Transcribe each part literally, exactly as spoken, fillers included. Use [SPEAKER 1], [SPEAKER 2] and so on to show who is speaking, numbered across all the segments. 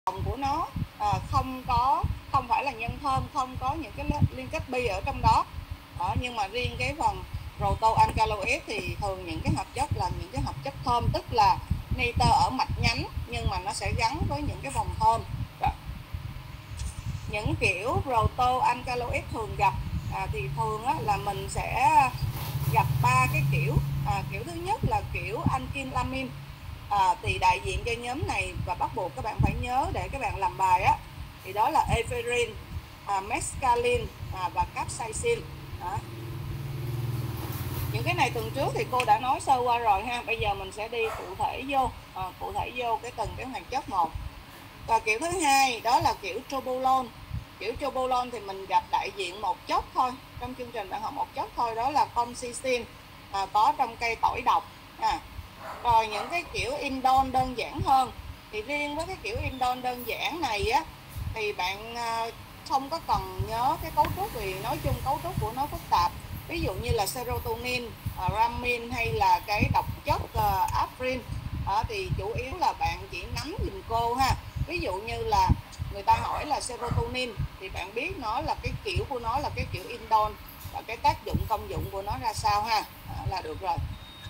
[SPEAKER 1] vòng của nó à, không có không phải là nhân thơm, không có những cái liên kết bi ở trong đó. Đó, nhưng mà riêng cái phần proto alkaloid thì thường những cái hợp chất là những cái hợp chất thơm, tức là nitơ ở mạch nhánh nhưng mà nó sẽ gắn với những cái vòng thơm. Đó. Những kiểu proto alkaloid thường gặp à, thì thường á, là mình sẽ gặp ba cái kiểu. À, kiểu thứ nhất là kiểu ankylamin. À, thì đại diện cho nhóm này và bắt buộc các bạn phải nhớ để các bạn làm bài á, thì đó là ephedrine, à, mescaline à, và capsaicin. Đó. Những cái này tuần trước thì cô đã nói sơ qua rồi ha. Bây giờ mình sẽ đi cụ thể vô à, cụ thể vô cái từng cái hoạt chất một. Và kiểu thứ hai đó là kiểu trobolone. Kiểu trobolone thì mình gặp đại diện một chất thôi, trong chương trình bạn học một chất thôi, đó là colchicine, à, có trong cây tỏi độc. À. Rồi những cái kiểu indole đơn giản hơn, thì riêng với cái kiểu indole đơn giản này á thì bạn không có cần nhớ cái cấu trúc, vì nói chung cấu trúc của nó phức tạp. Ví dụ như là serotonin, ramin hay là cái độc chất afrin, đó, thì chủ yếu là bạn chỉ nắm giùm cô ha. Ví dụ như là người ta hỏi là serotonin thì bạn biết nó là cái kiểu của nó là cái kiểu indole và cái tác dụng công dụng của nó ra sao ha. Đó, là được rồi.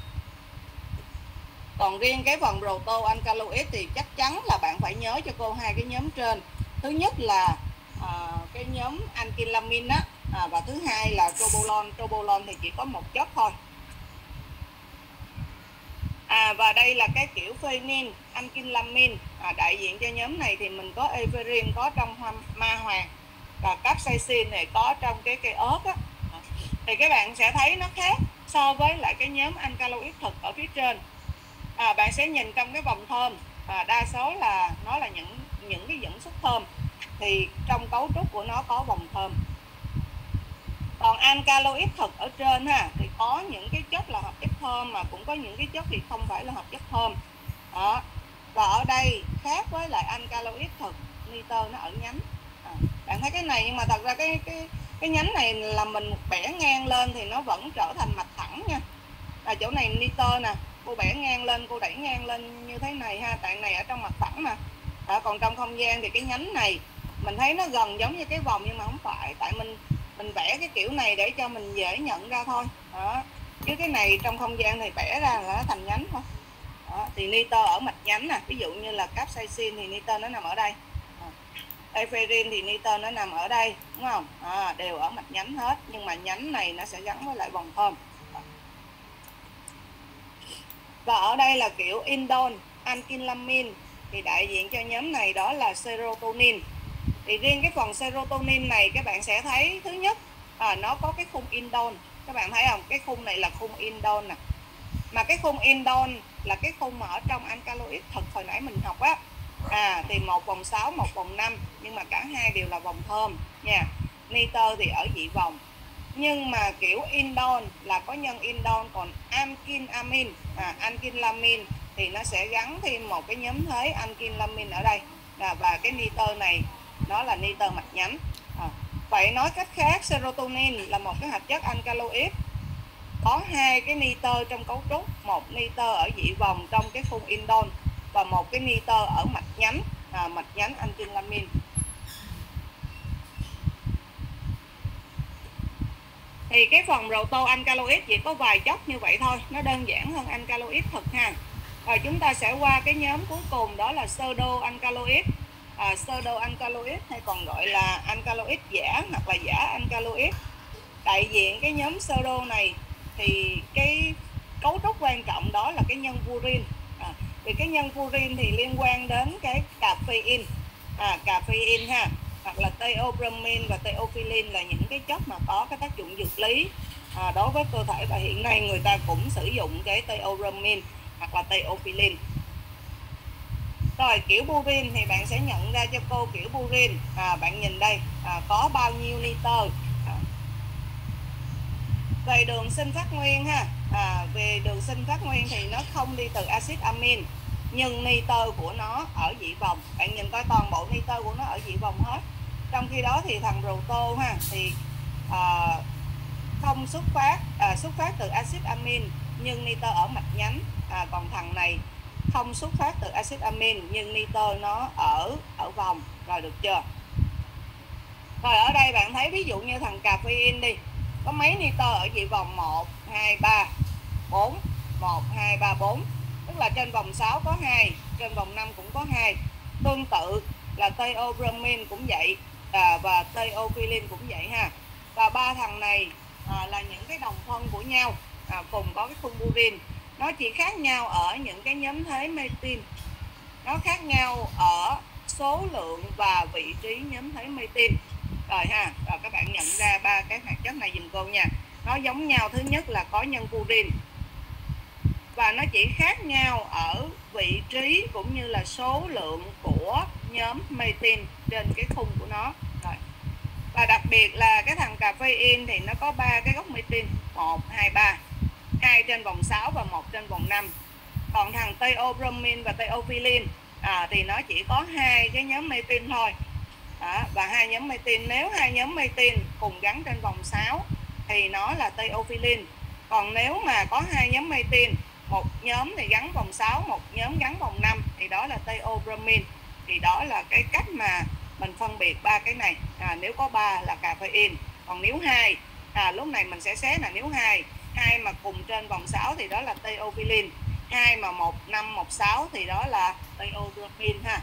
[SPEAKER 1] Còn riêng cái phần proto alkaloid thì chắc chắn là bạn phải nhớ cho cô hai cái nhóm trên. Thứ nhất là à, cái nhóm ankylamin á, à, và thứ hai là trobolone. Trobolone thì chỉ có một chất thôi. À, và đây là cái kiểu phenyl ankylamin. À, đại diện cho nhóm này thì mình có ephedrine có trong hoa ma hoàng và capsaicin này có trong cái cây ớt á. Thì các bạn sẽ thấy nó khác so với lại cái nhóm alkaloid thực ở phía trên. À, bạn sẽ nhìn trong cái vòng thơm, à, đa số là nó là những những cái dẫn xuất thơm, thì trong cấu trúc của nó có vòng thơm. Còn alkaloid thực ở trên ha thì có những cái chất là hợp chất thơm, mà cũng có những cái chất thì không phải là hợp chất thơm. Đó. Và ở đây khác với lại alkaloid thực, nitơ nó ở nhánh. À, bạn thấy cái này, nhưng mà thật ra cái cái cái nhánh này là mình bẻ ngang lên thì nó vẫn trở thành mạch thẳng nha. À, chỗ này nitơ nè, cô bẻ ngang lên, cô đẩy ngang lên như thế này ha, tại này ở trong mặt phẳng mà. À, còn trong không gian thì cái nhánh này mình thấy nó gần giống như cái vòng nhưng mà không phải, tại mình mình vẽ cái kiểu này để cho mình dễ nhận ra thôi. Đó. Chứ cái này trong không gian thì vẽ ra là nó thành nhánh thôi. Đó. Thì nitơ ở mạch nhánh nè, ví dụ như là capsaicin thì nitơ nó nằm ở đây. À. Ephedrine thì nitơ nó nằm ở đây, đúng không? À, đều ở mạch nhánh hết, nhưng mà nhánh này nó sẽ gắn với lại vòng thơm. Và ở đây là kiểu indole ankylamin, thì đại diện cho nhóm này đó là serotonin. Thì riêng cái phần serotonin này các bạn sẽ thấy thứ nhất à, nó có cái khung indole, các bạn thấy không? Cái khung này là khung indole nè, mà cái khung indole là cái khung mà ở trong alkaloid thực hồi nãy mình học á. À, thì một vòng sáu, một vòng năm, nhưng mà cả hai đều là vòng thơm nha. Nitơ thì ở dị vòng. Nhưng mà kiểu indole là có nhân indole, còn ankylamin, à, ankylamin thì nó sẽ gắn thêm một cái nhóm thế ankylamin ở đây. À, và cái nitơ này nó là nitơ mạch nhánh. À, vậy nói cách khác, serotonin là một cái hợp chất alkaloid có hai cái nitơ trong cấu trúc, một nitơ ở dị vòng trong cái khung indole và một cái nitơ ở mạch nhánh, à, mạch nhánh ankylamin. Thì cái phần proto alkaloid chỉ có vài chất như vậy thôi, nó đơn giản hơn alkaloid thực ha. Rồi chúng ta sẽ qua cái nhóm cuối cùng, đó là pseudo alkaloid. À, pseudo alkaloid hay còn gọi là alkaloid giả hoặc là giả alkaloid. Đại diện cái nhóm pseudo này thì cái cấu trúc quan trọng đó là cái nhân purin. À, vì cái nhân purin thì liên quan đến cái caffeine, à, caffeine ha, hoặc là theobromine và theophylline là những cái chất mà có cái tác dụng dược lý à, đối với cơ thể, và hiện nay người ta cũng sử dụng cái theobromine hoặc là theophylline. Rồi kiểu purin thì bạn sẽ nhận ra cho cô kiểu purin, à, bạn nhìn đây à, có bao nhiêu nitơ. À, về đường sinh phát nguyên ha, à, về đường sinh phát nguyên thì nó không đi từ axit amin, nhưng nitơ của nó ở dị vòng. Bạn nhìn coi toàn bộ nitơ của nó ở dị vòng hết. Trong khi đó thì thằng proto ha thì à, không xuất phát à, xuất phát từ axit amin nhưng nitơ ở mạch nhánh. À, còn thằng này không xuất phát từ axit amin nhưng nitơ nó ở ở vòng. Rồi được chưa? Rồi ở đây bạn thấy ví dụ như thằng caffeine đi, có mấy nitơ ở vị vòng một, hai, ba, bốn, một, hai, ba, bốn, tức là trên vòng sáu có hai, trên vòng năm cũng có hai. Tương tự là theobromine cũng vậy, à, và theophylline cũng vậy ha. Và ba thằng này à, là những cái đồng phân của nhau, à, cùng có cái khung purin. Nó chỉ khác nhau ở những cái nhóm thế metin, nó khác nhau ở số lượng và vị trí nhóm thế metin. Rồi ha, rồi các bạn nhận ra ba cái hoạt chất này dùm cô nha. Nó giống nhau, thứ nhất là có nhân purin, và nó chỉ khác nhau ở vị trí cũng như là số lượng của nhóm metin trên cái khung của nó. Rồi. Và đặc biệt là cái thằng caffeine thì nó có ba cái gốc metin, một, hai, ba, hai trên vòng sáu và một trên vòng năm. Còn thằng theobromine và theophylline à, thì nó chỉ có hai cái nhóm metin thôi. Đó, và hai nhóm metin, nếu hai nhóm metin cùng gắn trên vòng sáu thì nó là theophylline. Còn nếu mà có hai nhóm metin, một nhóm thì gắn vòng sáu, một nhóm gắn vòng năm thì đó là theobromine. Thì đó là cái cách mà mình phân biệt ba cái này. À, nếu có ba là caffeine. Còn nếu hai, à, lúc này mình sẽ xét là nếu hai, hai mà cùng trên vòng sáu thì đó là theophylline. Hai mà một, năm, một, sáu thì đó là theobromine ha.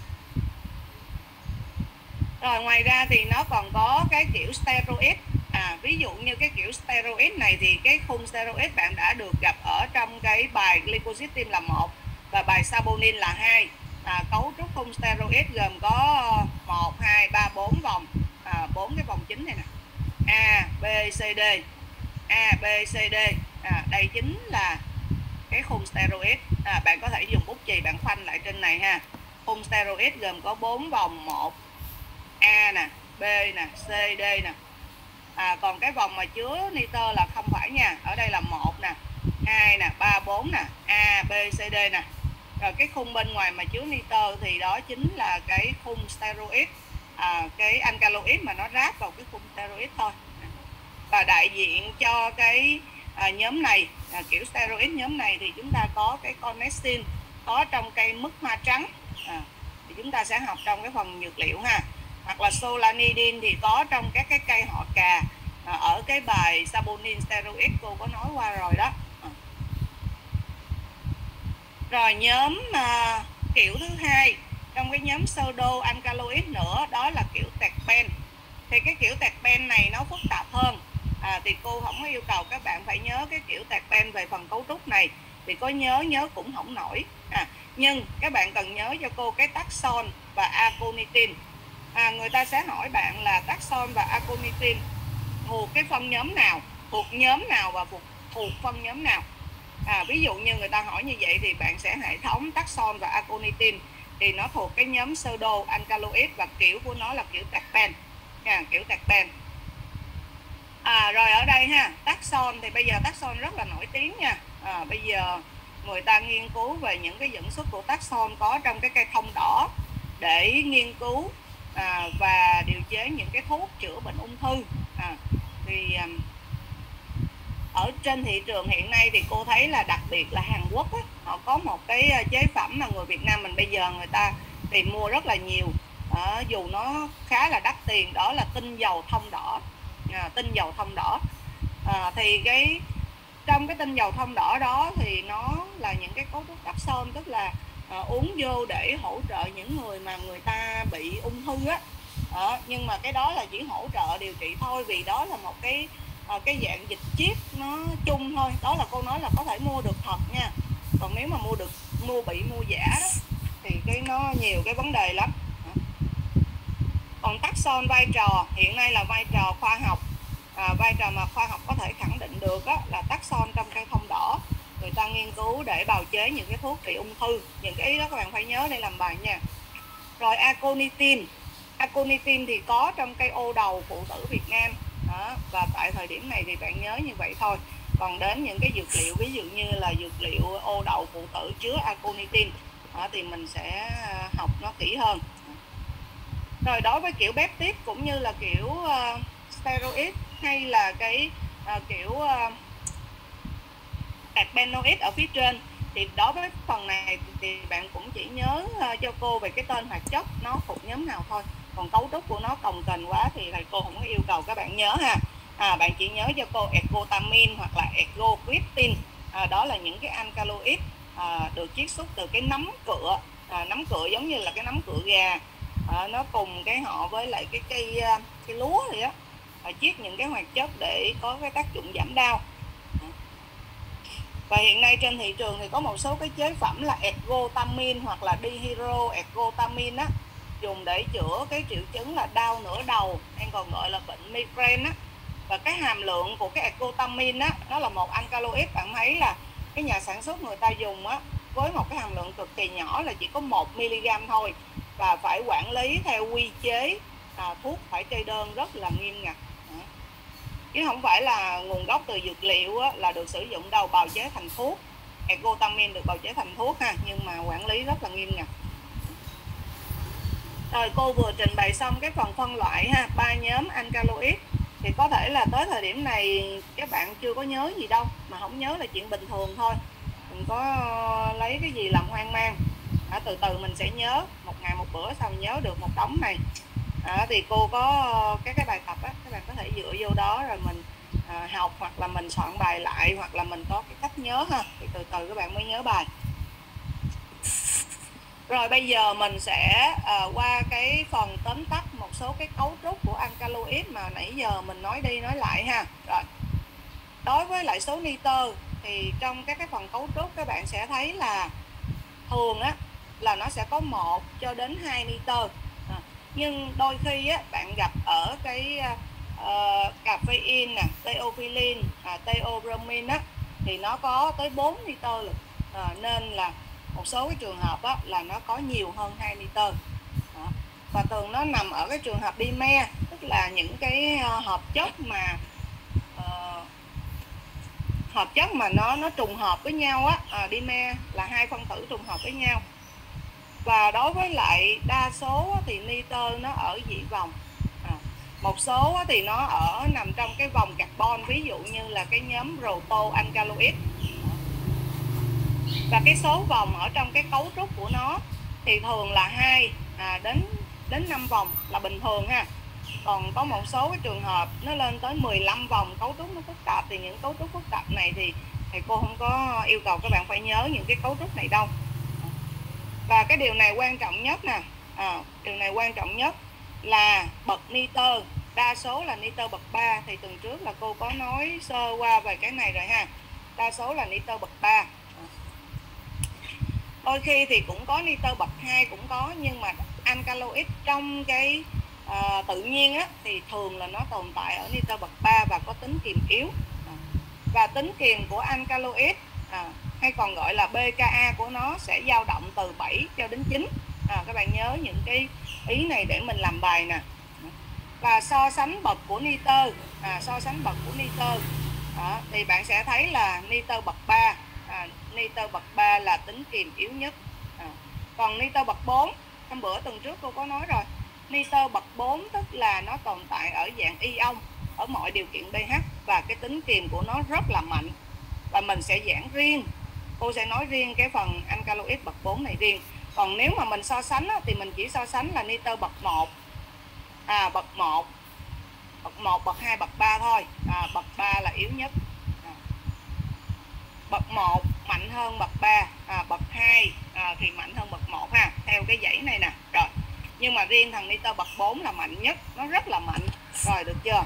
[SPEAKER 1] Rồi ngoài ra thì nó còn có cái kiểu steroid. À, ví dụ như cái kiểu steroid này thì cái khung steroid bạn đã được gặp ở trong cái bài glycosysteam là một và bài saponin là hai. À, cấu trúc khung steroid gồm có một, hai, ba, bốn vòng, à, bốn cái vòng chính này nè, A, B, C, D, A, B, C, D. À, đây chính là cái khung steroid. À, bạn có thể dùng bút chì bạn khoanh lại trên này ha. Khung steroid gồm có bốn vòng, một A nè, B nè, C, D nè. À, còn cái vòng mà chứa nitơ là không phải nha. Ở đây là một nè, hai nè, ba, bốn nè, A, B, C, D nè. Rồi cái khung bên ngoài mà chứa nitơ thì đó chính là cái khung steroid, à, cái alkaloid mà nó ráp vào cái khung steroid thôi. Và đại diện cho cái à, nhóm này, à, kiểu steroid nhóm này thì chúng ta có cái conexin, có trong cây mứt hoa trắng. À, thì chúng ta sẽ học trong cái phần dược liệu ha. Hoặc là solanidin thì có trong các cái cây họ cà, à, ở cái bài saponin steroid cô có nói qua rồi đó. À. Rồi nhóm à, kiểu thứ hai trong cái nhóm pseudo alkaloid nữa đó là kiểu terpen. Thì cái kiểu terpen này nó phức tạp hơn. À, thì cô không có yêu cầu các bạn phải nhớ cái kiểu terpen về phần cấu trúc này, thì có nhớ nhớ cũng không nổi. À, nhưng các bạn cần nhớ cho cô cái taxol và aconitin. À, người ta sẽ hỏi bạn là taxol và aconitin thuộc cái phân nhóm nào, thuộc nhóm nào và thuộc, thuộc phân nhóm nào. À, ví dụ như người ta hỏi như vậy thì bạn sẽ hệ thống taxol và aconitin thì nó thuộc cái nhóm pseudo alkaloid và kiểu của nó là kiểu terpen. À, kiểu terpen. À, rồi ở đây ha, taxol thì bây giờ taxol rất là nổi tiếng nha. À, bây giờ người ta nghiên cứu về những cái dẫn xuất của taxol có trong cái cây thông đỏ để nghiên cứu à, và điều chế những cái thuốc chữa bệnh ung thư. À, thì à, ở trên thị trường hiện nay thì cô thấy là đặc biệt là Hàn Quốc á, họ có một cái chế phẩm mà người Việt Nam mình bây giờ người ta tìm mua rất là nhiều, à, dù nó khá là đắt tiền, đó là tinh dầu thông đỏ. À, tinh dầu thông đỏ. À, thì cái trong cái tinh dầu thông đỏ đó thì nó là những cái cấu trúc taxol, tức là à, uống vô để hỗ trợ những người mà người ta bị ung thư á. À, nhưng mà cái đó là chỉ hỗ trợ điều trị thôi, vì đó là một cái à, cái dạng dịch chiết nó chung thôi. Đó là cô nói là có thể mua được thật nha. Còn nếu mà mua được mua bị mua giả đó thì cái nó nhiều cái vấn đề lắm. Còn taxol vai trò hiện nay là vai trò khoa học, à, vai trò mà khoa học có thể khẳng định được á, là taxol trong cây thông đỏ người ta nghiên cứu để bào chế những cái thuốc trị ung thư. Những cái ý đó các bạn phải nhớ để làm bài nha. Rồi aconitin, aconitin thì có trong cây ô đầu phụ tử Việt Nam đó, và tại thời điểm này thì bạn nhớ như vậy thôi. Còn đến những cái dược liệu ví dụ như là dược liệu ô đầu phụ tử chứa aconitin đó, thì mình sẽ học nó kỹ hơn. Rồi đối với kiểu peptide cũng như là kiểu uh, steroid hay là cái uh, kiểu uh, terpenoid ở phía trên Thì đối với phần này thì bạn cũng chỉ nhớ uh, cho cô về cái tên hoạt chất nó thuộc nhóm nào thôi, còn cấu trúc của nó cồng kềnh quá thì thầy cô không có yêu cầu các bạn nhớ ha. À, bạn chỉ nhớ cho cô ergotamine hoặc là ergotryptin, à, đó là những cái alkaloid à, được chiết xuất từ cái nấm cựa, à, nấm cựa giống như là cái nấm cựa gà, à, nó cùng cái họ với lại cái cây cây lúa vậy đó, à, chiết những cái hoạt chất để có cái tác dụng giảm đau. Và hiện nay trên thị trường thì có một số cái chế phẩm là ergotamine hoặc là dihydroergotamine á, dùng để chữa cái triệu chứng là đau nửa đầu hay còn gọi là bệnh migraine á. Và cái hàm lượng của cái ergotamine á, nó là một alkaloid, bạn thấy là cái nhà sản xuất người ta dùng á với một cái hàm lượng cực kỳ nhỏ là chỉ có một mi-li-gam thôi, và phải quản lý theo quy chế à, thuốc phải kê đơn rất là nghiêm ngặt, chứ không phải là nguồn gốc từ dược liệu á, là được sử dụng đâu bào chế thành thuốc. Ergotamine được bào chế thành thuốc ha, nhưng mà quản lý rất là nghiêm ngặt. Rồi cô vừa trình bày xong cái phần phân loại ha, ba nhóm alkaloid. Thì có thể là tới thời điểm này các bạn chưa có nhớ gì đâu, mà không nhớ là chuyện bình thường thôi, đừng có lấy cái gì làm hoang mang. À, từ từ mình sẽ nhớ, một ngày một bữa sao mình nhớ được một đống này. À, thì cô có các cái bài tập á, các bạn có thể dựa vô đó rồi mình à, học, hoặc là mình soạn bài lại, hoặc là mình có cái cách nhớ ha, thì từ từ các bạn mới nhớ bài. Rồi bây giờ mình sẽ à, qua cái phần tóm tắt một số cái cấu trúc của alkaloid mà nãy giờ mình nói đi nói lại ha. Rồi, đối với lại số nitơ thì trong các cái phần cấu trúc các bạn sẽ thấy là thường á là nó sẽ có một cho đến hai nitơ. À, nhưng đôi khi á bạn gặp ở cái uh, caffeine nè, theophylline, à, theobromine á thì nó có tới bốn nitơ luôn. À, nên là một số cái trường hợp á, là nó có nhiều hơn hai nitơ. Đó. Và thường nó nằm ở cái trường hợp dimer, tức là những cái uh, hợp chất mà uh, hợp chất mà nó nó trùng hợp với nhau á, à, dimer là hai phân tử trùng hợp với nhau. Và đối với lại đa số á, thì nitơ nó ở dị vòng. À, một số á, thì nó ở nằm trong cái vòng carbon, ví dụ như là cái nhóm proto alkaloid. Và cái số vòng ở trong cái cấu trúc của nó thì thường là hai à, đến đến năm vòng là bình thường ha. Còn có một số cái trường hợp nó lên tới mười lăm vòng, cấu trúc nó phức tạp, thì những cấu trúc phức tạp này thì thầy cô không có yêu cầu các bạn phải nhớ những cái cấu trúc này đâu. Và cái điều này quan trọng nhất nè, à, điều này quan trọng nhất là bậc nitơ, đa số là nitơ bậc ba, thì tuần trước là cô có nói sơ qua về cái này rồi ha. Đa số là nitơ bậc ba. Đôi khi thì cũng có nitơ bậc hai cũng có, nhưng mà alkaloid trong cái uh, tự nhiên á, thì thường là nó tồn tại ở nitơ bậc ba và có tính kiềm yếu. À, và tính kiềm của alkaloid à, hay còn gọi là pê ca a của nó sẽ dao động từ bảy cho đến chín. À, các bạn nhớ những cái ý này để mình làm bài nè. Và so sánh bậc của nitơ, à, so sánh bậc của nitơ à, thì bạn sẽ thấy là nitơ bậc ba, à, nitơ bậc ba là tính kiềm yếu nhất. À, còn nitơ bậc bốn, hôm bữa tuần trước cô có nói rồi, nitơ bậc bốn tức là nó tồn tại ở dạng ion ở mọi điều kiện pH, và cái tính kiềm của nó rất là mạnh. Và mình sẽ giảng riêng, cô sẽ nói riêng cái phần alkaloid bậc bốn này riêng. Còn nếu mà mình so sánh á, thì mình chỉ so sánh là nitơ bậc một, à, bậc một, bậc một, bậc hai, bậc ba thôi. À, bậc ba là yếu nhất. À, bậc một mạnh hơn bậc ba, à, bậc hai à, thì mạnh hơn bậc một ha, theo cái dãy này nè. Rồi, nhưng mà riêng thằng nitơ bậc bốn là mạnh nhất, nó rất là mạnh. Rồi, được chưa?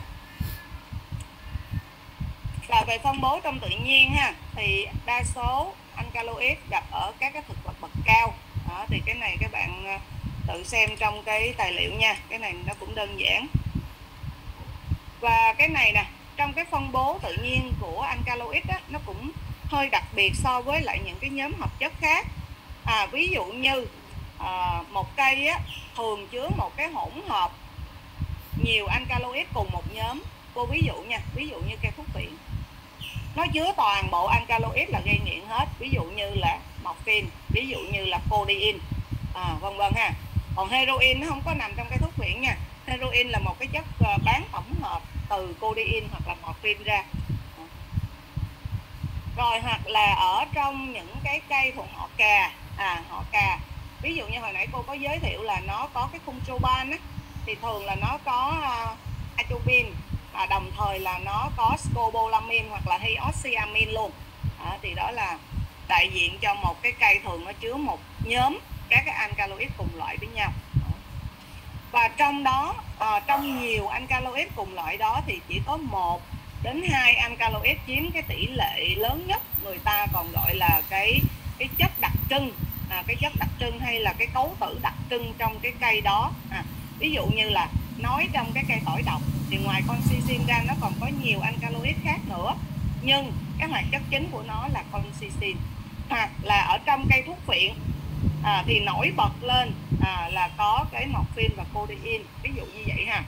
[SPEAKER 1] Và về phân bố trong tự nhiên ha, thì đa số alkaloid gặp ở các cái thực vật bậc cao. Đó, thì cái này các bạn tự xem trong cái tài liệu nha, cái này nó cũng đơn giản. Và cái này nè, trong cái phân bố tự nhiên của alkaloid á, nó cũng hơi đặc biệt so với lại những cái nhóm hợp chất khác. À, ví dụ như à, một cây á, thường chứa một cái hỗn hợp nhiều alkaloid cùng một nhóm. Cô ví dụ nha, ví dụ như cây thuốc viện, nó chứa toàn bộ alkaloid là gây nghiện hết, ví dụ như là morphine, ví dụ như là codeine, à, vân vân ha. Còn heroin nó không có nằm trong cây thuốc viện nha. Heroin là một cái chất bán tổng hợp từ codeine hoặc là morphine ra. Rồi hoặc là ở trong những cái cây thuộc họ cà, à họ cà, ví dụ như hồi nãy cô có giới thiệu là nó có cái khung choban á, thì thường là nó có uh, atropine, và đồng thời là nó có scopolamine hoặc là hyoscyamin luôn. À, thì đó là đại diện cho một cái cây thường nó chứa một nhóm các cái alkaloid cùng loại với nhau. Và trong đó à, trong nhiều alkaloid cùng loại đó thì chỉ có một đến hai alkaloid chiếm cái tỷ lệ lớn nhất, người ta còn gọi là cái cái chất đặc trưng, à, cái chất đặc trưng hay là cái cấu tử đặc trưng trong cái cây đó. À, ví dụ như là nói trong cái cây tỏi độc thì ngoài colchicine ra nó còn có nhiều alkaloid khác nữa, nhưng cái hoạt chất chính của nó là colchicine. Hoặc là ở trong cây thuốc phiện à, thì nổi bật lên à, là có cái morphine và codeine, ví dụ như vậy ha.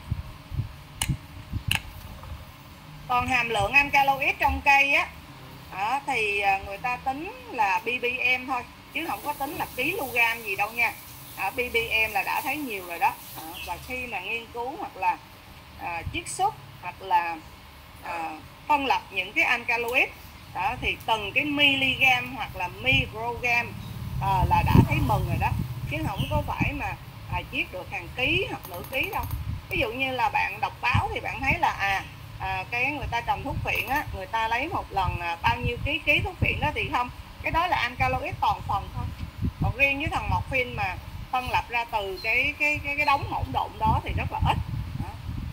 [SPEAKER 1] Còn hàm lượng alkaloid trong cây á à, thì người ta tính là ppm thôi, chứ không có tính là kg gì đâu nha. À, ppm là đã thấy nhiều rồi đó. À, và khi mà nghiên cứu hoặc là à, chiết xuất hoặc là à, phân lập những cái alkaloid đó, thì từng cái miligam hoặc là microgram à, là đã thấy mừng rồi đó, chứ không có phải mà à, chiết được hàng ký hoặc nửa ký đâu. Ví dụ như là bạn đọc báo thì bạn thấy là à, à cái người ta trồng thuốc phiện á, người ta lấy một lần à, bao nhiêu ký ký thuốc phiện đó, thì không, cái đó là alkaloid toàn phần thôi. Còn riêng với thằng morphine mà phân lập ra từ cái cái cái, cái đống hỗn độn đó thì rất là ít. Đó.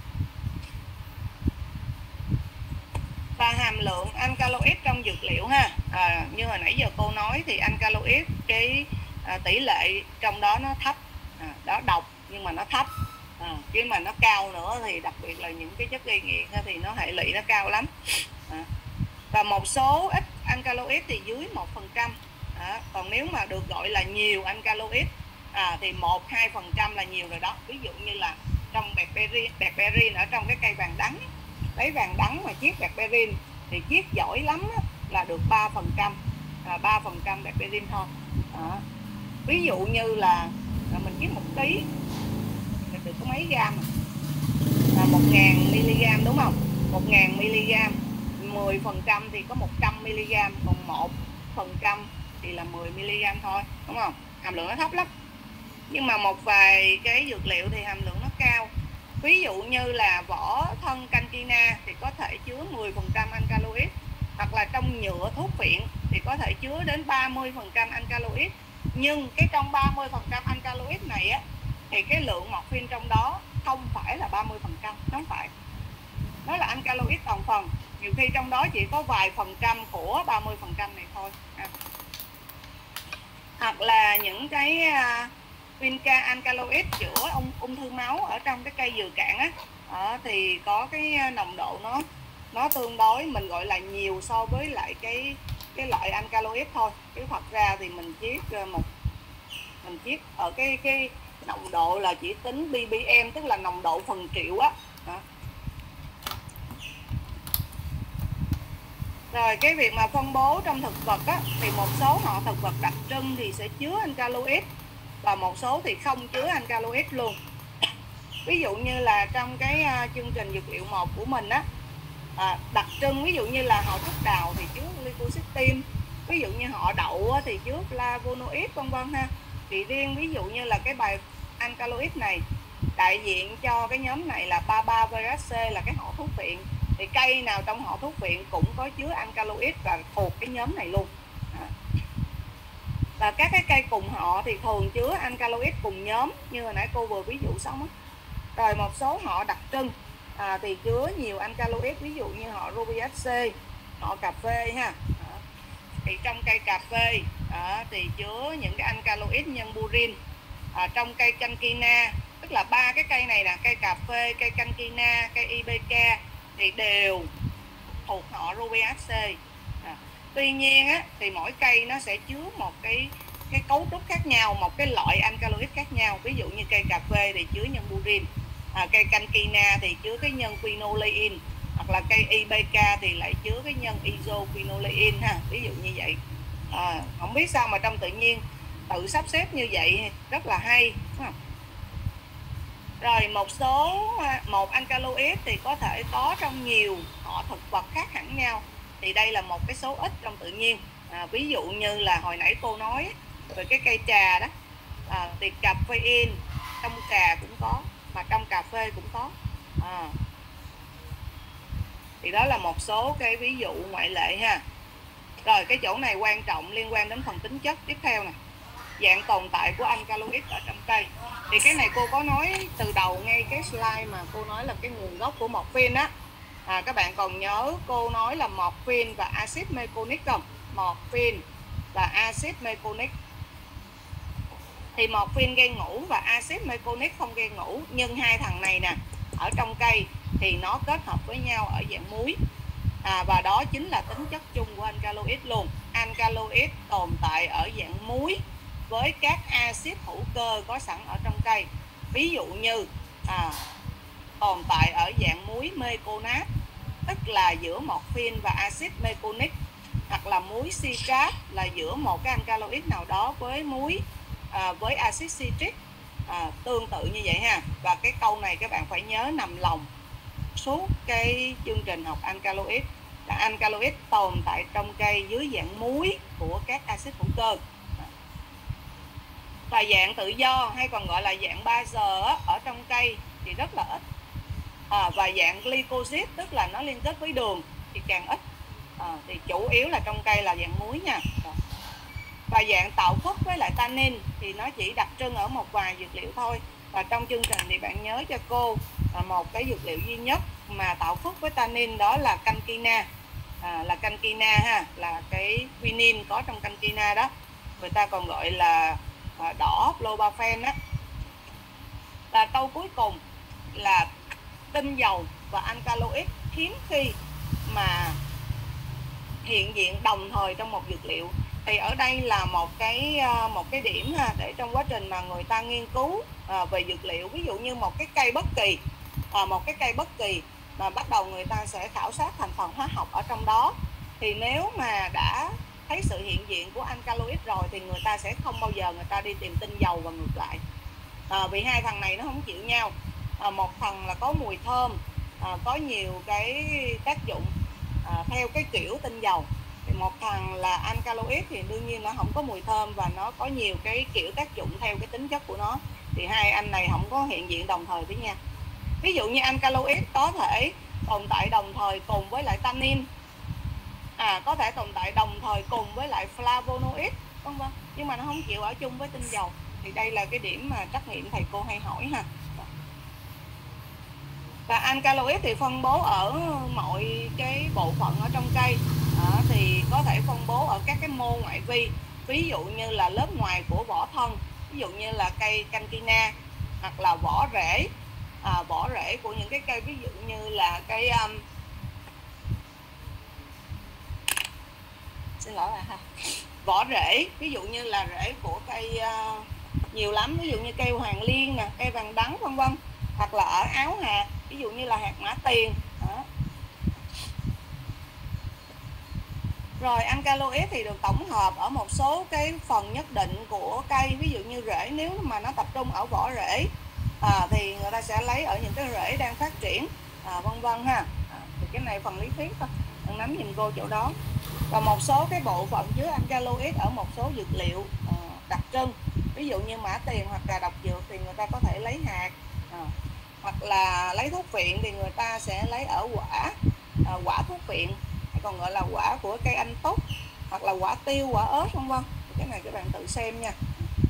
[SPEAKER 1] Và hàm lượng alkaloid trong dược liệu ha, à, như hồi nãy giờ cô nói thì alkaloid cái à, tỷ lệ trong đó nó thấp, à, đó độc nhưng mà nó thấp, à, chứ mà nó cao nữa thì đặc biệt là những cái chất gây nghiện thì nó hệ lụy nó cao lắm. À. Và một số ít alkaloid thì dưới một phần trăm, à, còn nếu mà được gọi là nhiều alkaloid à, thì một hai phần trăm là nhiều rồi đó. Ví dụ như là trong berberin, berberin ở trong cái cây vàng đắng, lấy vàng đắng mà chiết berberin thì chiết giỏi lắm á, là được ba phần trăm, à, ba phần trăm berberin thôi. À. Ví dụ như là, là mình chiết một ký mình được có mấy gam à, một ngàn mg đúng không? Một ngàn mg, mười phần trăm thì có một trăm mg, còn một phần trăm thì là mười mg thôi, đúng không? Hàm lượng nó thấp lắm. Nhưng mà một vài cái dược liệu thì hàm lượng nó cao. Ví dụ như là vỏ thân cantina thì có thể chứa mười phần trăm alkaloid, hoặc là trong nhựa thuốc phiện thì có thể chứa đến ba mươi phần trăm alkaloid. Nhưng cái trong ba mươi phần trăm alkaloid này á, thì cái lượng morphine trong đó không phải là ba mươi phần trăm, không phải. Nó là alkaloid toàn phần, nhiều khi trong đó chỉ có vài phần trăm của ba mươi phần trăm này thôi. À. Hoặc là những cái uh, vinca alkaloid chữa ung, ung thư máu ở trong cái cây dừa cạn á, à, thì có cái nồng độ nó nó tương đối, mình gọi là nhiều so với lại cái cái loại alkaloid thôi, chứ thật ra thì mình chiết một mình chiết ở cái cái nồng độ là chỉ tính ppm, tức là nồng độ phần triệu á. À. Rồi cái việc mà phân bố trong thực vật á, thì một số họ thực vật đặc trưng thì sẽ chứa alkaloid và một số thì không chứa alkaloid luôn. Ví dụ như là trong cái uh, chương trình dược liệu một của mình á, à, đặc trưng ví dụ như là họ thuốc đào thì chứa glycoside, ví dụ như họ đậu á, thì chứa flavonoid vân vân ha. Thì riêng ví dụ như là cái bài alkaloid này đại diện cho cái nhóm này là Barbaraceae, là cái họ thuốc phiện, thì cây nào trong họ thuốc phiện cũng có chứa alkaloid và thuộc cái nhóm này luôn. À. Và các cái cây cùng họ thì thường chứa alkaloid cùng nhóm như hồi nãy cô vừa ví dụ xong á. Rồi một số họ đặc trưng à, thì chứa nhiều alkaloid, ví dụ như họ rubiaceae, họ cà phê ha. À. Thì trong cây cà phê à, thì chứa những cái alkaloid nhân purin. À, trong cây canquina, tức là ba cái cây này nè, cây cà phê, cây canquina, cây ibeca thì đều thuộc họ rubiaceae. À, tuy nhiên á, thì mỗi cây nó sẽ chứa một cái cái cấu trúc khác nhau, một cái loại alkaloid khác nhau. Ví dụ như cây cà phê thì chứa nhân purin, à, cây canquina thì chứa cái nhân quinolein, hoặc là cây ibeca thì lại chứa cái nhân isoquinolein ha, ví dụ như vậy. À, không biết sao mà trong tự nhiên tự sắp xếp như vậy rất là hay, đúng không? Rồi một số một alkaloid thì có thể có trong nhiều họ thực vật khác hẳn nhau. thì đây là một cái số ít trong tự nhiên. À, ví dụ như là hồi nãy cô nói về cái cây trà đó, à, thì caffeine trong trà cũng có, mà trong cà phê cũng có. À, thì đó là một số cái ví dụ ngoại lệ ha. Rồi cái chỗ này quan trọng liên quan đến phần tính chất tiếp theo nè, dạng tồn tại của alkaloid ở trong cây. Thì cái này cô có nói từ đầu ngay cái slide mà cô nói là cái nguồn gốc của morphine á. À, các bạn còn nhớ cô nói là morphine và axit meconic không? Morphine và axit meconic. Thì morphine gây ngủ và axit meconic không gây ngủ, nhưng hai thằng này nè ở trong cây thì nó kết hợp với nhau ở dạng muối. À, và đó chính là tính chất chung của alkaloid luôn. Alkaloid tồn tại ở dạng muối với các axit hữu cơ có sẵn ở trong cây. Ví dụ như à, tồn tại ở dạng muối meconat, tức là giữa morphine và axit meconic, hoặc là muối citrat là giữa một cái alkaloid nào đó với muối à, với axit citric, à, tương tự như vậy ha. Và cái câu này các bạn phải nhớ nằm lòng suốt cái chương trình học alkaloid, là alkaloid tồn tại trong cây dưới dạng muối của các axit hữu cơ. Và dạng tự do hay còn gọi là dạng bazơ ở trong cây thì rất là ít. À, và dạng glycosid tức là nó liên kết với đường thì càng ít. À, thì chủ yếu là trong cây là dạng muối nha. Và dạng tạo phức với lại tannin thì nó chỉ đặc trưng ở một vài dược liệu thôi. Và trong chương trình thì bạn nhớ cho cô à, một cái dược liệu duy nhất mà tạo phức với tannin, đó là cankina. À, là cankina ha, là cái quinin có trong cankina đó. Người ta còn gọi là à, đỏ blobafen á. Và câu cuối cùng là tinh dầu và alkaloid hiếm khi mà hiện diện đồng thời trong một dược liệu. Thì ở đây là một cái một cái điểm ha, để trong quá trình mà người ta nghiên cứu à, về dược liệu, ví dụ như một cái cây bất kỳ, à, một cái cây bất kỳ mà bắt đầu người ta sẽ khảo sát thành phần hóa học ở trong đó, thì nếu mà đã thấy sự hiện diện của alkaloid rồi thì người ta sẽ không bao giờ người ta đi tìm tinh dầu và ngược lại. À, vì hai thằng này nó không chịu nhau. À, một thằng là có mùi thơm, à, có nhiều cái tác dụng à, theo cái kiểu tinh dầu, thì một thằng là alkaloid thì đương nhiên nó không có mùi thơm và nó có nhiều cái kiểu tác dụng theo cái tính chất của nó. Thì hai anh này không có hiện diện đồng thời với nhau. Ví dụ như alkaloid có thể tồn tại đồng thời cùng với lại tannin, à, có thể tồn tại đồng thời cùng với lại flavonoid, vân vân, nhưng mà nó không chịu ở chung với tinh dầu. Thì đây là cái điểm mà trắc nghiệm thầy cô hay hỏi ha. Và alkaloid thì phân bố ở mọi cái bộ phận ở trong cây, à, thì có thể phân bố ở các cái mô ngoại vi, ví dụ như là lớp ngoài của vỏ thân, ví dụ như là cây cankina, hoặc là vỏ rễ, à, vỏ rễ của những cái cây, ví dụ như là cây um, xin lỗi là ha vỏ rễ, ví dụ như là rễ của cây uh, nhiều lắm, ví dụ như cây hoàng liên nè, cây vàng đắng vân vân, hoặc là ở áo hạt, ví dụ như là hạt mã tiền đó. Rồi alkaloid thì được tổng hợp ở một số cái phần nhất định của cây, ví dụ như rễ, nếu mà nó tập trung ở vỏ rễ à, thì người ta sẽ lấy ở những cái rễ đang phát triển, à, vân vân ha. À, thì cái này phần lý thuyết thôi, đừng nắm nhìn cô chỗ đó. Và một số cái bộ phận chứa alkaloid ở một số dược liệu à, đặc trưng, ví dụ như mã tiền hoặc là độc dược thì người ta có thể lấy hạt, à, hoặc là lấy thuốc viện thì người ta sẽ lấy ở quả, à, quả thuốc viện, còn gọi là quả của cây anh túc, hoặc là quả tiêu, quả ớt vân vân. Cái này các bạn tự xem nha.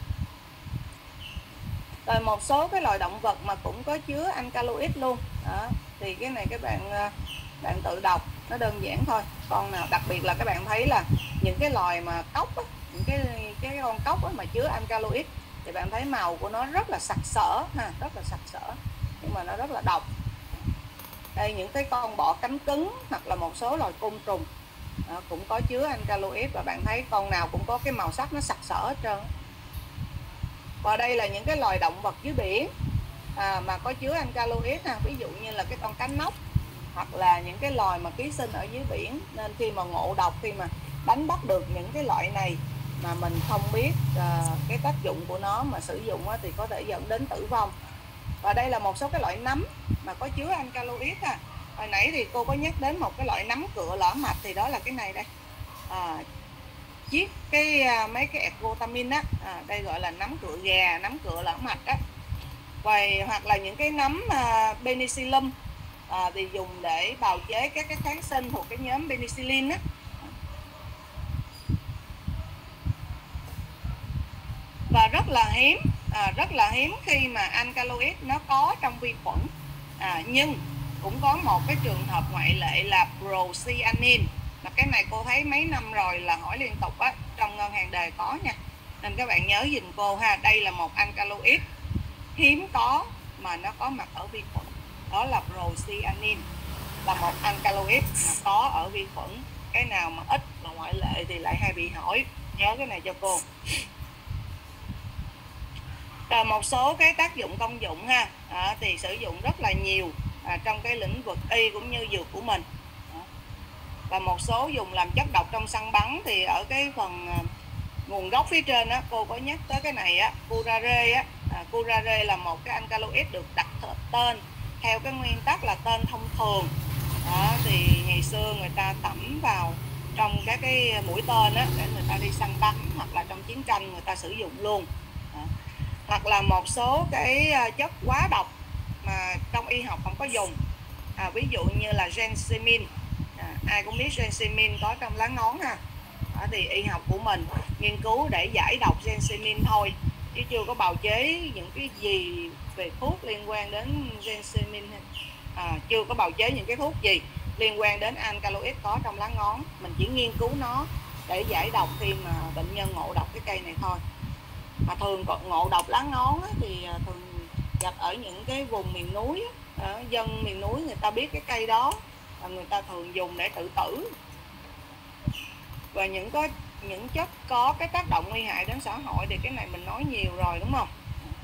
[SPEAKER 1] Rồi một số cái loài động vật mà cũng có chứa alkaloid luôn đó, thì cái này các bạn bạn tự đọc, nó đơn giản thôi. Con nào đặc biệt là các bạn thấy là những cái loài mà cóc á, những cái cái con cóc á, mà chứa alkaloid thì bạn thấy màu của nó rất là sặc sỡ ha, rất là sặc sỡ, nhưng mà nó rất là độc. Đây những cái con bọ cánh cứng hoặc là một số loài côn trùng đó, cũng có chứa alkaloid, và bạn thấy con nào cũng có cái màu sắc nó sặc sỡ hết trơn. Và đây là những cái loài động vật dưới biển à, mà có chứa alkaloid ha, ví dụ như là cái con cá nóc, hoặc là những cái loài mà ký sinh ở dưới biển. Nên khi mà ngộ độc, khi mà đánh bắt được những cái loại này mà mình không biết uh, cái tác dụng của nó mà sử dụng á, thì có thể dẫn đến tử vong. Và đây là một số cái loại nấm mà có chứa alkaloid ha. Hồi nãy thì cô có nhắc đến một cái loại nấm cựa lõm mạch, thì đó là cái này đây, à, chiết cái à, mấy cái ectotamin á, à, đây gọi là nấm cựa gà, nấm cựa lõm mạch á. Vậy hoặc là những cái nấm à, penicillin à, thì dùng để bào chế các cái kháng sinh thuộc cái nhóm penicillin á. Và rất là hiếm, à, rất là hiếm khi mà alkaloid nó có trong vi khuẩn, à, nhưng cũng có một cái trường hợp ngoại lệ là procyanin, mà cái này cô thấy mấy năm rồi là hỏi liên tục á, trong ngân hàng đề có nha, nên các bạn nhớ giùm cô ha. Đây là một alkaloid hiếm có mà nó có mặt ở vi khuẩn, đó là procyanin, là một alkaloid mà có ở vi khuẩn. Cái nào mà ít là ngoại lệ thì lại hay bị hỏi, nhớ cái này cho cô. Rồi một số cái tác dụng công dụng ha, à, thì sử dụng rất là nhiều à, trong cái lĩnh vực y cũng như dược của mình. À, và một số dùng làm chất độc trong săn bắn, thì ở cái phần à, nguồn gốc phía trên á, cô có nhắc tới cái này á, curare á. À, curare là một cái alkaloid được đặt tên theo cái nguyên tắc là tên thông thường. Đó, thì ngày xưa người ta tẩm vào trong các cái mũi tên á, để người ta đi săn bắn, hoặc là trong chiến tranh người ta sử dụng luôn. Đó. Hoặc là một số cái chất quá độc mà trong y học không có dùng, à, ví dụ như là gensemin, à, ai cũng biết gensemin có trong lá ngón ha. Đó, thì y học của mình nghiên cứu để giải độc gensemin thôi, chứ chưa có bào chế những cái gì về thuốc liên quan đến gensemin, à, chưa có bào chế những cái thuốc gì liên quan đến alkaloid có trong lá ngón. Mình chỉ nghiên cứu nó để giải độc khi mà bệnh nhân ngộ độc cái cây này thôi. Mà thường ngộ độc lá ngón á, thì thường gặp ở những cái vùng miền núi á, à, dân miền núi người ta biết cái cây đó và người ta thường dùng để tự tử. Và những có những chất có cái tác động nguy hại đến xã hội thì cái này mình nói nhiều rồi đúng không?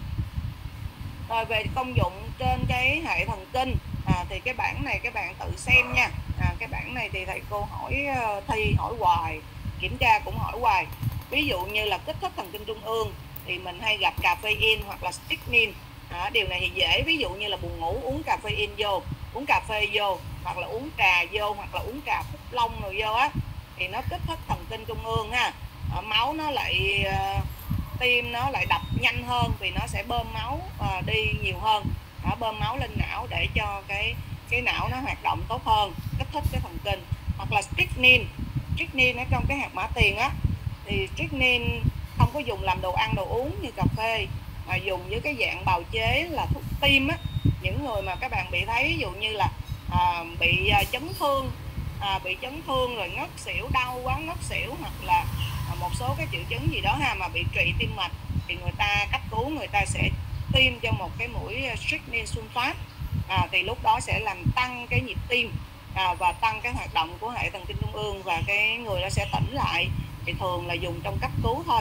[SPEAKER 1] Rồi về công dụng trên cái hệ thần kinh, à, thì cái bảng này các bạn tự xem nha. À, cái bảng này thì thầy cô hỏi thi hỏi hoài, kiểm tra cũng hỏi hoài. Ví dụ như là kích thích thần kinh trung ương thì mình hay gặp caffeine hoặc là strychnine. À, điều này thì dễ, ví dụ như là buồn ngủ uống caffeine vô, uống cà phê vô, hoặc là uống trà vô, hoặc là uống trà phúc long rồi vô á, thì nó kích thích thần kinh trung ương ha. À, máu nó lại uh, tim nó lại đập nhanh hơn, vì nó sẽ bơm máu uh, đi nhiều hơn, nó bơm máu lên não để cho cái cái não nó hoạt động tốt hơn, kích thích cái thần kinh. Hoặc là strychnine, strychnine ở trong cái hạt mã tiền á, thì strychnine không có dùng làm đồ ăn đồ uống như cà phê, mà dùng với cái dạng bào chế là thuốc tim á. Những người mà các bạn bị thấy ví dụ như là à, bị à, chấn thương, à, bị chấn thương rồi ngất xỉu, đau quá ngất xỉu, hoặc là à, một số cái triệu chứng gì đó ha, mà bị trụy tim mạch, thì người ta cấp cứu người ta sẽ tiêm cho một cái mũi strychnine sulfat, à, thì lúc đó sẽ làm tăng cái nhịp tim, à, và tăng cái hoạt động của hệ thần kinh trung ương, và cái người nó sẽ tỉnh lại. Thì thường là dùng trong cấp cứu thôi.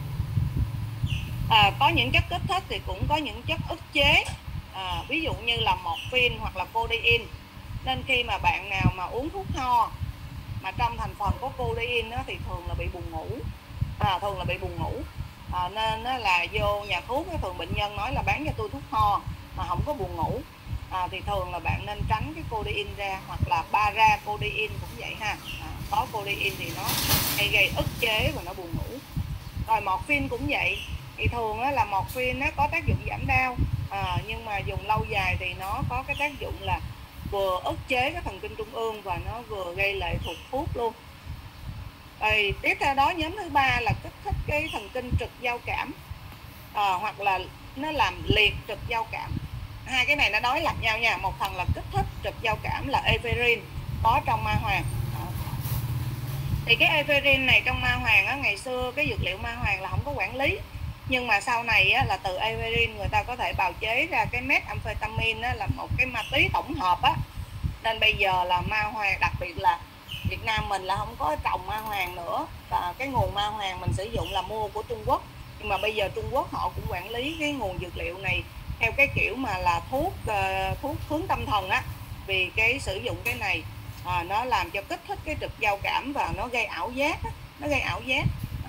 [SPEAKER 1] À, có những chất kích thích thì cũng có những chất ức chế, à, ví dụ như là morphine hoặc là codeine. Nên khi mà bạn nào mà uống thuốc ho mà trong thành phần có codeine đó, thì thường là bị buồn ngủ, à, thường là bị buồn ngủ. À, nên đó là vô nhà thuốc đó, thường bệnh nhân nói là bán cho tôi thuốc ho mà không có buồn ngủ, à, thì thường là bạn nên tránh cái codeine ra, hoặc là para codeine cũng vậy ha. À, có codeine thì nó hay gây ức chế và nó buồn ngủ. Rồi morphine cũng vậy, thì thường á, là morphine nó có tác dụng giảm đau, à, nhưng mà dùng lâu dài thì nó có cái tác dụng là vừa ức chế cái thần kinh trung ương và nó vừa gây lệ thuộc thuốc luôn. Rồi tiếp theo đó, nhóm thứ ba là kích thích cái thần kinh trực giao cảm, à, hoặc là nó làm liệt trực giao cảm. Hai cái này nó đối lập nhau nha. Một phần là kích thích trực giao cảm là epherin có trong ma hoàng. À. Thì cái epherin này trong ma hoàng á, ngày xưa cái dược liệu ma hoàng là không có quản lý, nhưng mà sau này á, là từ epherin người ta có thể bào chế ra cái methamphetamine á, là một cái ma túy tổng hợp á. Nên bây giờ là ma hoàng, đặc biệt là Việt Nam mình là không có trồng ma hoàng nữa, và cái nguồn ma hoàng mình sử dụng là mua của Trung Quốc. Nhưng mà bây giờ Trung Quốc họ cũng quản lý cái nguồn dược liệu này theo cái kiểu mà là thuốc uh, thuốc hướng tâm thần á, vì cái sử dụng cái này à, nó làm cho kích thích cái trực giao cảm và nó gây ảo giác á, nó gây ảo giác.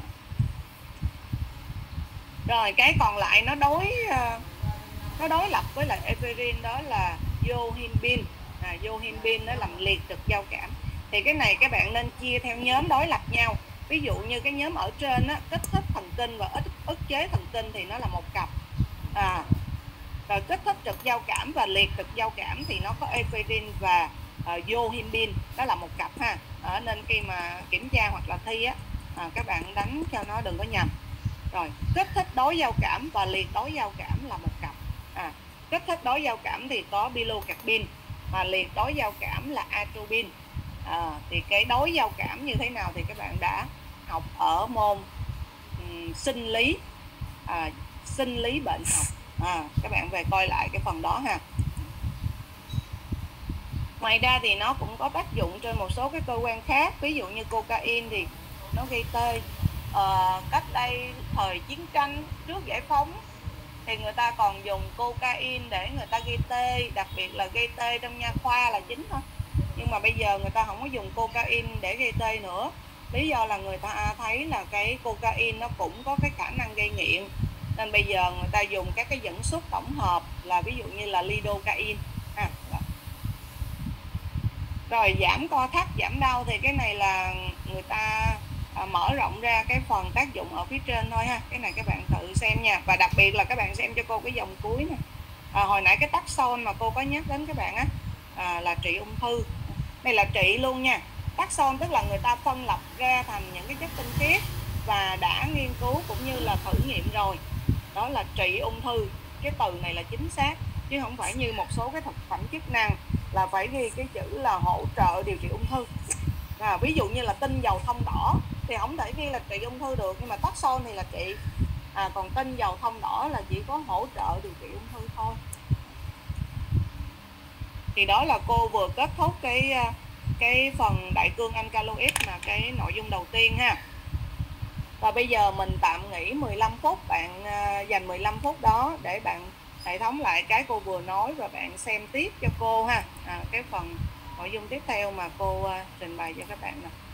[SPEAKER 1] Rồi cái còn lại nó đối uh, nó đối lập với lại epherin, đó là yohimbin. à, yohimbin nó làm liệt cực giao cảm. Thì cái này các bạn nên chia theo nhóm đối lập nhau. Ví dụ như cái nhóm ở trên á, kích thích thần kinh và ức, ức chế thần kinh thì nó là một cặp. À, rồi kích thích trực giao cảm và liệt trực giao cảm thì nó có epinephrine và uh, yohimbin, đó là một cặp ha. À, nên khi mà kiểm tra hoặc là thi á, à, các bạn đánh cho nó đừng có nhầm. Rồi kích thích đối giao cảm và liệt đối giao cảm là một cặp. À, kích thích đối giao cảm thì có pilocarpine, mà liệt đối giao cảm là atropine. À, thì cái đối giao cảm như thế nào thì các bạn đã học ở môn um, sinh lý, à, sinh lý bệnh học. À, các bạn về coi lại cái phần đó ha. Ngoài ra thì nó cũng có tác dụng trên một số cái cơ quan khác. Ví dụ như cocaine thì nó gây tê. Ờ, cách đây thời chiến tranh trước giải phóng thì người ta còn dùng cocaine để người ta gây tê, đặc biệt là gây tê trong nha khoa là chính thôi. Nhưng mà bây giờ người ta không có dùng cocaine để gây tê nữa. Lý do là người ta thấy là cái cocaine nó cũng có cái khả năng gây nghiện, nên bây giờ người ta dùng các cái dẫn xuất tổng hợp là ví dụ như là lidocaine. À, rồi giảm co thắt, giảm đau thì cái này là người ta à, mở rộng ra cái phần tác dụng ở phía trên thôi ha. Cái này các bạn tự xem nha. Và đặc biệt là các bạn xem cho cô cái dòng cuối nè. À, hồi nãy cái taxol mà cô có nhắc đến các bạn á, à, là trị ung thư. Đây là trị luôn nha. Taxol tức là người ta phân lập ra thành những cái chất tinh khiết và đã nghiên cứu cũng như là thử nghiệm rồi. Đó là trị ung thư. Cái từ này là chính xác, chứ không phải như một số cái thực phẩm chức năng là phải ghi cái chữ là hỗ trợ điều trị ung thư. À, ví dụ như là tinh dầu thông đỏ thì không thể ghi là trị ung thư được, nhưng mà taxol thì là trị. À, còn tinh dầu thông đỏ là chỉ có hỗ trợ điều trị ung thư thôi. Thì đó là cô vừa kết thúc cái cái phần đại cương alkaloid mà cái nội dung đầu tiên ha. Và bây giờ mình tạm nghỉ mười lăm phút, bạn dành mười lăm phút đó để bạn hệ thống lại cái cô vừa nói và bạn xem tiếp cho cô ha. À, cái phần nội dung tiếp theo mà cô uh, trình bày cho các bạn nè.